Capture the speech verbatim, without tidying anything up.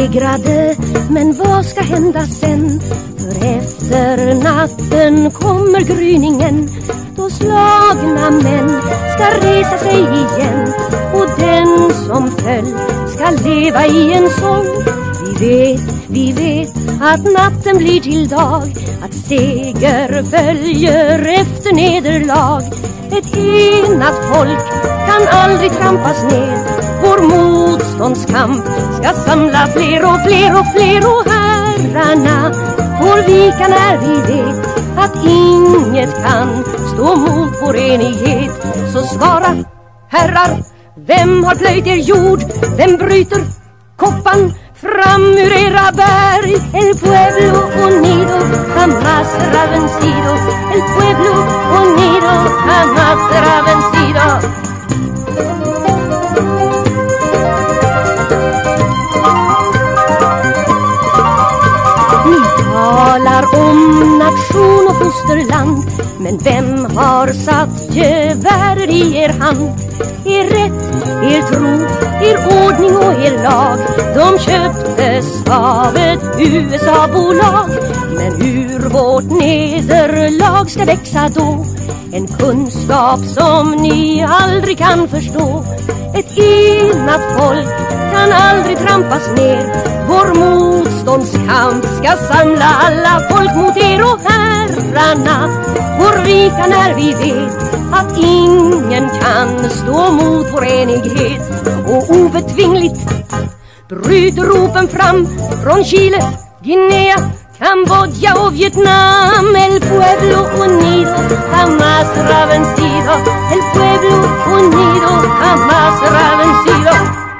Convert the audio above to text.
segrade, men vad ska hända sen? För efter natten kommer gryningen, då slagna män ska resa sig igen. Och den som föll ska leva i en sång. Vi vet, vi vet att natten blir till dag, att seger följer efter nederlag. Ett enat folk kan aldrig trampas ner. Vår motståndskamp ska samla fler och fler och fler. Och herrarna får vika när vi vet att inget kan stå mot vår enighet. Så svara, herrar, vem har plöjt er jord? Vem bryter koppan fram ur era berg? El pueblo unido jamás será vencido. El pueblo unido jamás será vencido. Ni talar om nation och fosterland, men vem har satt gevär i er hand? Er rätt, er tro, er ordning och er lag, de köptes av ett U S A-bolag. Men ur vårt nederlag ska växa då en kunskap som ni aldrig kan förstå. Ett enat folk kan aldrig trampas ner. Vår motståndskamp ska samla alla folk mot er. Och herrarna får vika när vi vet att ingen kan stå mot vår enighet. Och obetvingligt bryter ropen fram från Chile, Guinea, Kambodja och Vietnam. El pueblo unido jamás será vencido. El pueblo unido jamás será vencido.